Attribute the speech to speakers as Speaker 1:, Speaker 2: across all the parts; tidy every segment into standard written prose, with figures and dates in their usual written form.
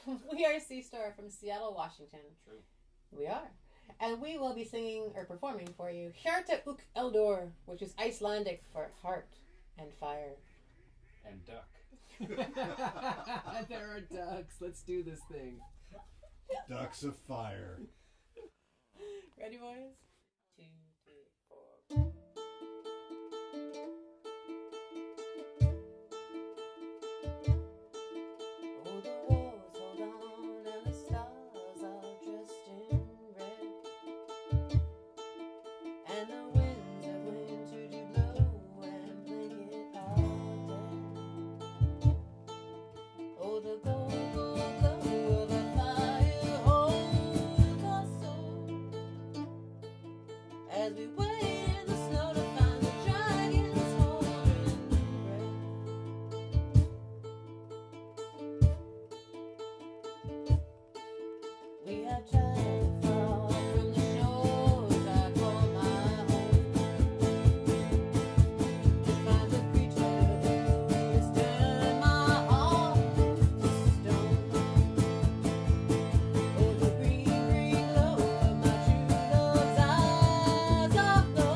Speaker 1: We are SeaStar from Seattle, Washington.
Speaker 2: True.
Speaker 1: We are. And we will be singing or performing for you Hjarta Eldur, which is Icelandic for heart and fire.
Speaker 2: And duck.
Speaker 3: There are ducks. Let's do this thing.
Speaker 4: Ducks of fire.
Speaker 1: Ready, boys? 2, 3, 4. Oh, the wars hold on and the stars are dressed in red, and the winds of winter do blow and blanket all dead. Oh, the gold glow of a fire holds our soul as we wait in the snow to find the dragon's holding breath. We have tried to fall from the shores I call my home, to find the creature who has turned my heart to stone. Oh, the green, green glow of my true love's eyes are glowing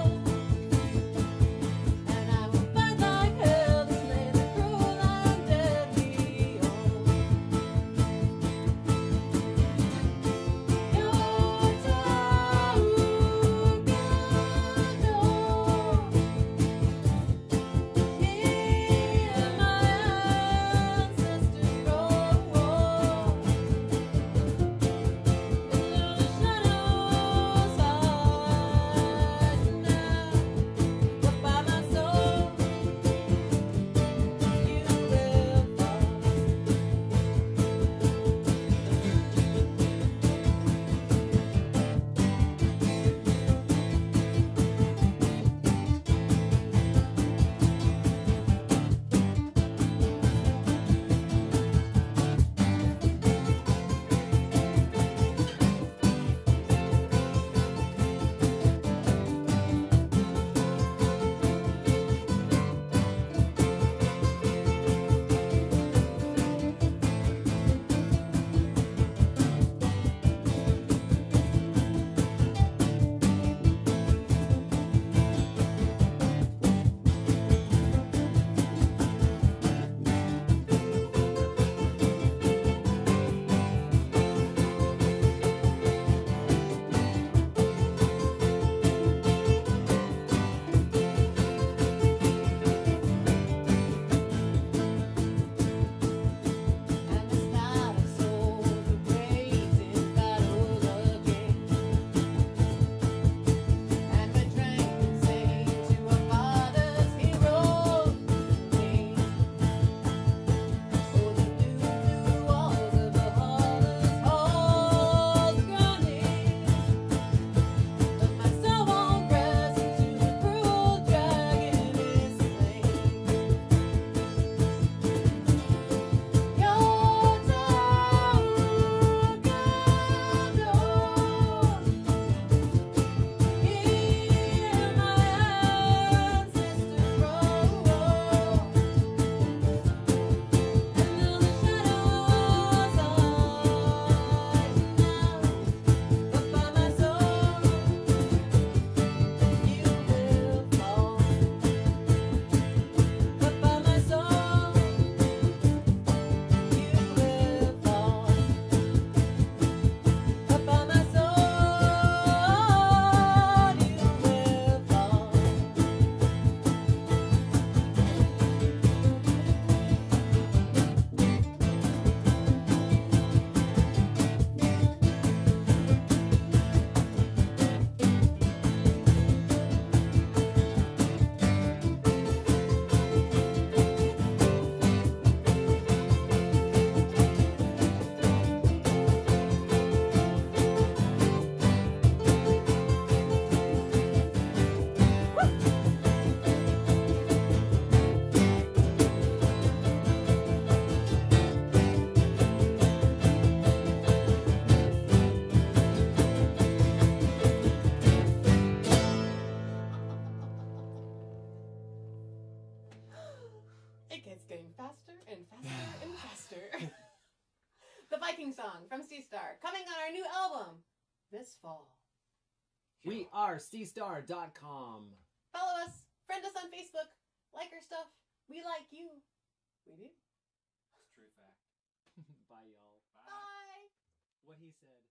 Speaker 1: Viking song from SeaStar, coming on our new album this fall.
Speaker 3: We are SeaStar.com.
Speaker 1: Follow us, friend us on Facebook, like our stuff. We like you. We do.
Speaker 2: That's a true fact.
Speaker 3: Bye, y'all.
Speaker 1: Bye.
Speaker 3: What he said.